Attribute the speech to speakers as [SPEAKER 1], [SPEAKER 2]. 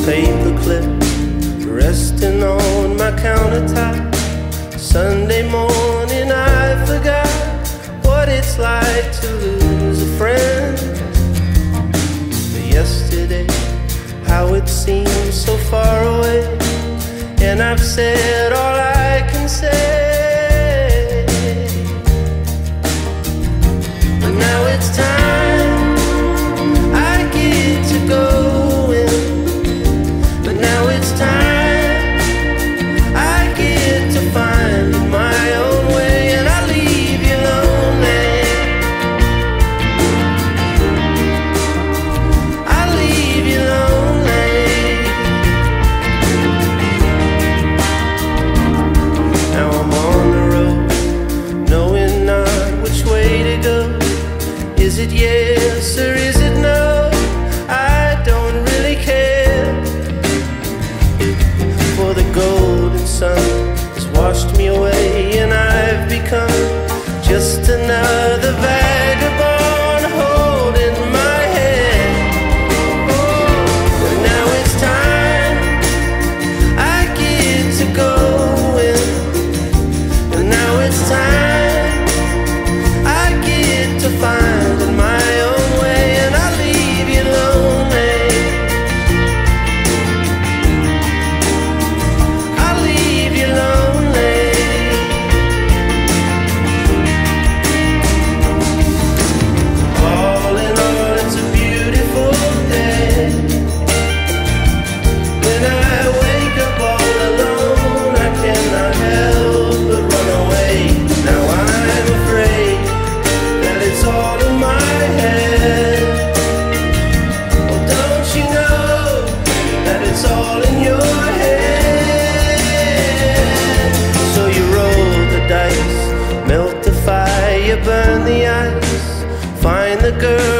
[SPEAKER 1] paperclip resting on my countertop. Sunday morning I forgot what it's like to lose a friend. But yesterday, how it seems so far away, and I've said all I can say. But now it's time I get to go in. But now it's time I get to find my own way, and I leave you lonely. I leave you lonely. Now I'm on the road, knowing not which way to go. Is it yes or is it no? I don't really care, for the golden sun has washed me away, and I've become just another vagabond holding my head. But now it's time I get to go in. And now it's time I get to find my own way, and I leave you lonely. I leave you lonely. All in all, it's a beautiful day. When I wake up all alone, I cannot help but run away. Now I'm afraid that it's all in my head. Well, don't you know that it's all in your head? So you roll the dice, melt the fire, burn the ice, find the girl